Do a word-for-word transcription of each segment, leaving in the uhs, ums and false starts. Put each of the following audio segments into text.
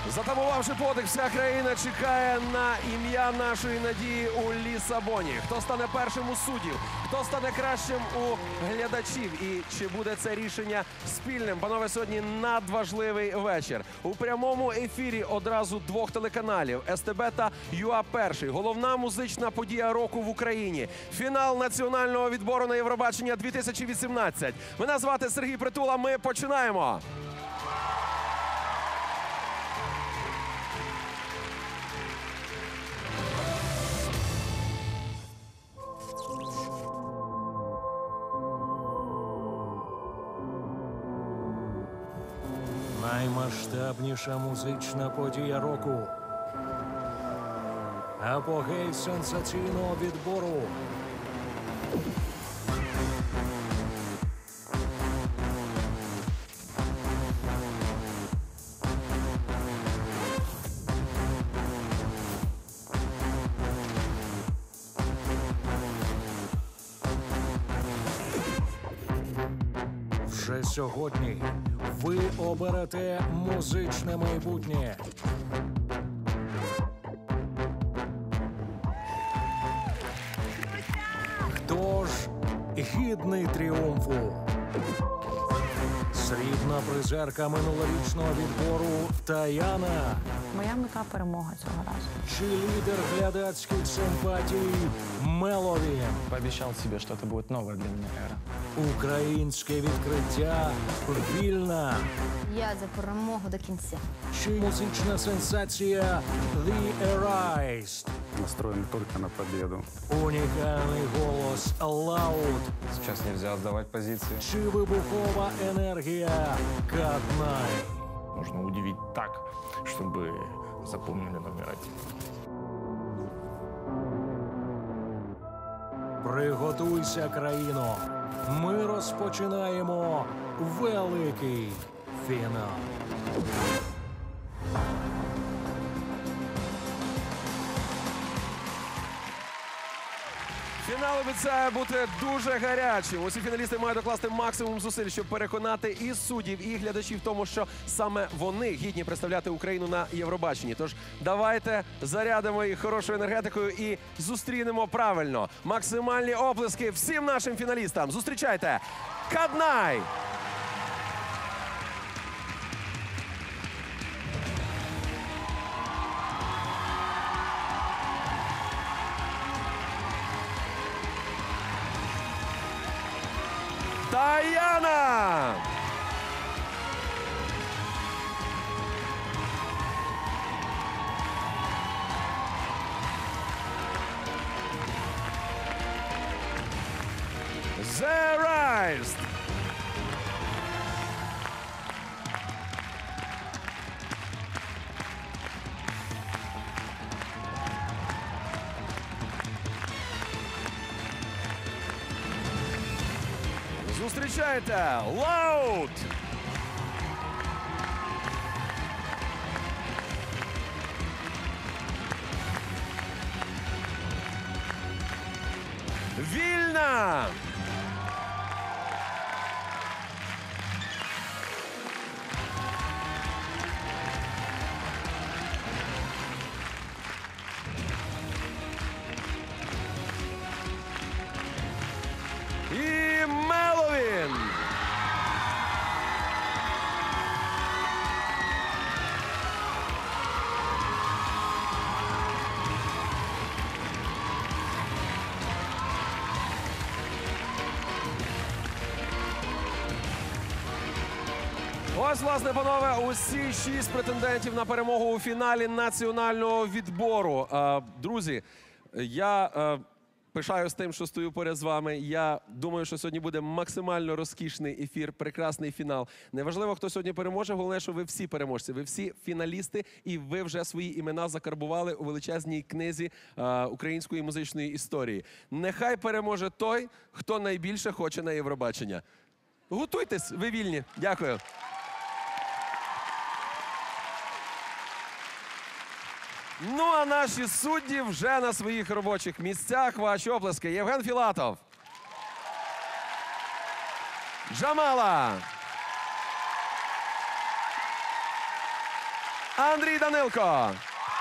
Затамувавши подих, вся країна чекає на ім'я нашої надії у Лісабоні. Хто стане першим у суддів, хто стане кращим у глядачів і чи буде це рішення спільним? Панове, сьогодні надважливий вечір. У прямому ефірі одразу двох телеканалів ес те бе та ю а Перший. Головна музична подія року в Україні. Фінал національного відбору на Євробачення дві тисячі вісімнадцять. Мене звати Сергій Притула. Ми починаємо. Наймасштабніша музична подія року. Апогей сенсаційного відбору. Вже сьогодні ви оберете музичне майбутнє. Хто ж гідний тріумфу? Срібна призерка минулорічного відбору Таяна. Моя мета – перемога цього разу. Чи лідер глядацьких симпатій Меловін? Пообещал себе, что это будет новая для меня эра. Українське відкриття Вільна. Я за перемогу до кінця. Чи музична сенсація The Erased? Настроен только на победу. Унікальний голос Loud. Сейчас нельзя сдавать позиции. Чи вибухова енергія Cut Night? Нужно удивить так, чтобы запомнили номер один. Приготуйся, країно. Ми розпочинаємо великий фінал. Фінал обіцяє бути дуже гарячим. Усі фіналісти мають докласти максимум зусиль, щоб переконати і суддів, і глядачів в тому, що саме вони гідні представляти Україну на Євробаченні. Тож давайте зарядимо їх хорошою енергетикою і зустрінемо правильно. Максимальні оплески всім нашим фіналістам. Зустрічайте! Cut Night! Таяна! The Rise! Зустрічайте Loud! Вільна! І Меловін! Ось, власне, панове, усі шість претендентів на перемогу у фіналі національного відбору. Е, Друзі, я е, пишаюсь тим, що стою поряд з вами. Я думаю, що сьогодні буде максимально розкішний ефір, прекрасний фінал. Неважливо, хто сьогодні переможе, головне, що ви всі переможці, ви всі фіналісти, і ви вже свої імена закарбували у величезній книзі е, української музичної історії. Нехай переможе той, хто найбільше хоче на Євробачення. Готуйтесь, ви вільні. Дякую. Ну, а наші судді вже на своїх робочих місцях. Ваші оплески. Євген Філатов. Джамала. Андрій Данилко.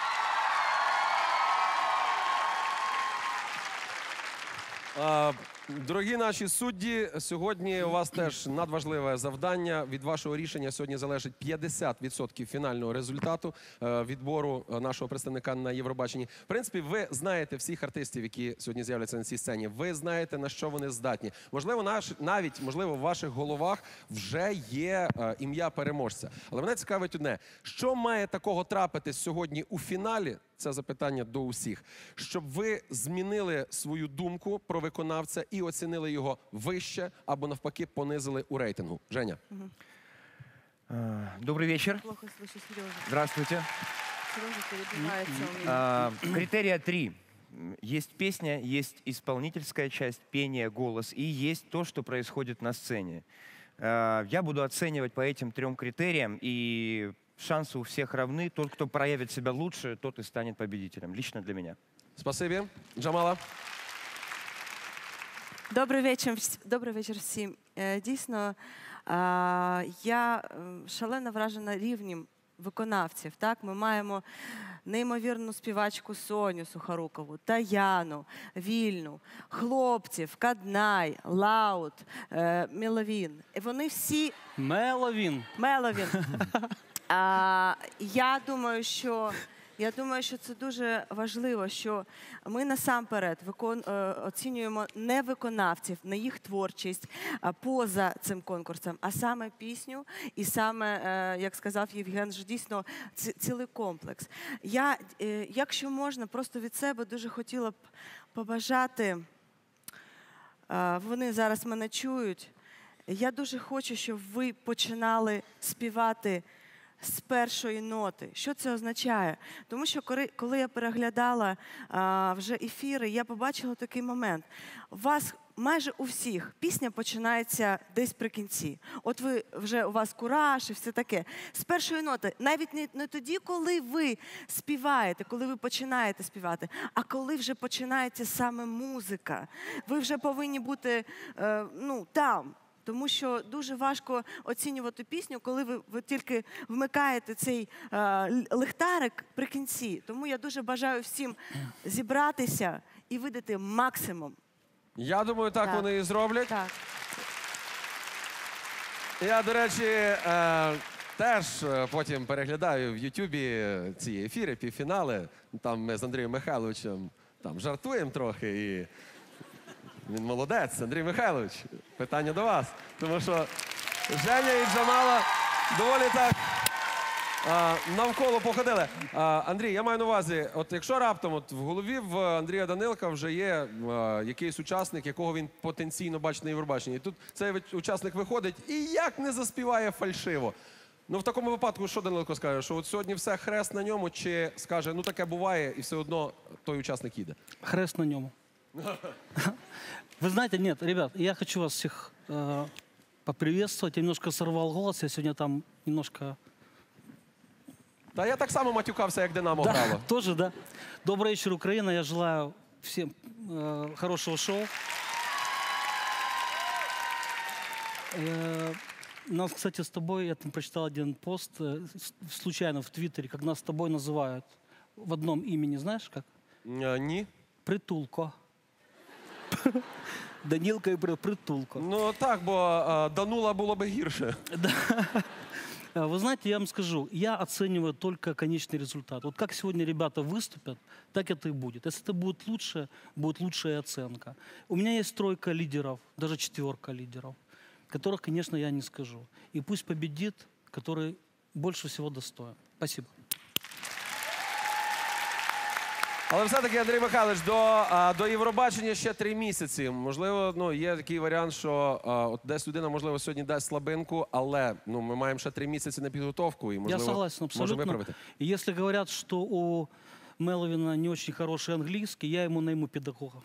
Е, Дорогі наші судді, сьогодні у вас теж надважливе завдання. Від вашого рішення сьогодні залежить п'ятдесят відсотків фінального результату е, відбору е, нашого представника на Євробаченні. В принципі, ви знаєте всіх артистів, які сьогодні з'являться на цій сцені. Ви знаєте, на що вони здатні. Можливо, наш, навіть можливо, в ваших головах вже є е, ім'я переможця. Але мене цікавить одне. Що має такого трапитись сьогодні у фіналі? Це запитання до усіх. Щоб ви змінили свою думку про виконавця і оцінили його вище або навпаки понизили у рейтингу. Женя. Добрый вечер. Плохо слышу, Сережа. Здравствуйте. Сережа перебивается у меня. А, Критерия три. Есть песня, есть исполнительская часть, пение, голос, и есть то, что происходит на сцене. А, Я буду оценивать по этим трем критериям, и шансы у всех равны. Тот, кто проявит себя лучше, тот и станет победителем. Лично для меня. Спасибі. Джамала. Добрий вечір, вс- добрий вечір всім. Е, Дійсно, а, я е, шалено вражена рівнем виконавців. Так? Ми маємо неймовірну співачку Соню Сухорукову, Таяну, Вільну, хлопців, Каднай, Лаут, е, Меловін. І вони всі... Меловін. Меловін. А, я думаю, що я думаю, що це дуже важливо, що ми насамперед викон, е, оцінюємо не виконавців, не їх творчість а поза цим конкурсом, а саме пісню і саме, е, як сказав Євген, що дійсно ці- цілий комплекс. Я, е, якщо можна, просто від себе дуже хотіла б побажати, е, вони зараз мене чують, я дуже хочу, щоб ви починали співати з першої ноти. Що це означає? Тому що коли, коли я переглядала а, вже ефіри, я побачила такий момент. У вас майже у всіх пісня починається десь при кінці. От ви вже у вас кураж і все таке. З першої ноти, навіть не, не тоді, коли ви співаєте, коли ви починаєте співати, а коли вже починається саме музика. Ви вже повинні бути е, ну, там. Тому що дуже важко оцінювати пісню, коли ви, ви тільки вмикаєте цей е, л- ліхтарик при кінці. Тому я дуже бажаю всім зібратися і видати максимум. Я думаю, так, Так. вони і зроблять. Так. Я, до речі, е, теж е, потім переглядаю в Ютубі ці ефіри, півфінали. Там ми з Андрієм Михайловичем там жартуємо трохи і він молодець. Андрій Михайлович, питання до вас. Тому що Женя і Джамала доволі так а, навколо походили. А, Андрій, я маю на увазі, от якщо раптом от в голові в Андрія Данилка вже є а, якийсь учасник, якого він потенційно бачить на Євробаченні, і тут цей ви- учасник виходить і як не заспіває фальшиво. Ну в такому випадку що Данилко скаже? Що от сьогодні все хрест на ньому, чи скаже, ну таке буває і все одно той учасник їде? Хрест на нем. Вы знаете, нет, ребят, я хочу вас всех э, поприветствовать. Я немножко сорвал голос, я сегодня там немножко... Та я так само матюкався, як Динамо Да, грало. тоже, да. Добрый вечер, Украина. Я желаю всем э, хорошего шоу. Э, нас, кстати, с тобой, я там прочитал один пост, э, с- случайно в Твиттере, как нас с тобой называют в одном имени, знаешь как? Е, Ні. Притулко. Данилка и При- Притулко. Ну так, бо е, Данула було би гірше. А, Вы знаете, я вам скажу, я оцениваю только конечный результат. Вот как сегодня ребята выступят, так это и будет. Если это будет лучше, будет лучшая оценка. У меня есть тройка лидеров, даже четверка лидеров, которых, конечно, я не скажу. И пусть победит, который больше всего достоин. Спасибо. Але все-таки, Андрій Михайлович, до, а, до Євробачення ще три місяці. Можливо, ну, є такий варіант, що а, от десь людина, можливо, сьогодні дасть слабинку, але ну, ми маємо ще три місяці на підготовку і, можливо, Я согласен можемо абсолютно. виправити. И если говорят, что у Меловина не очень хороший английский, я ему найму педагога.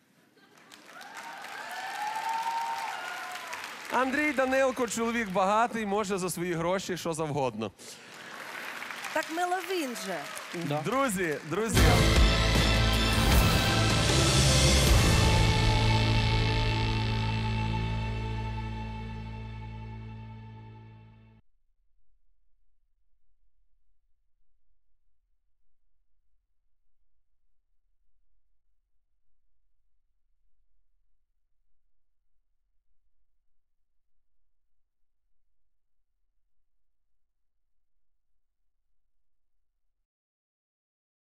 Андрій Данилко, чоловік багатий, може за свої гроші що завгодно. Так Меловін же. Да. Друзі, друзі.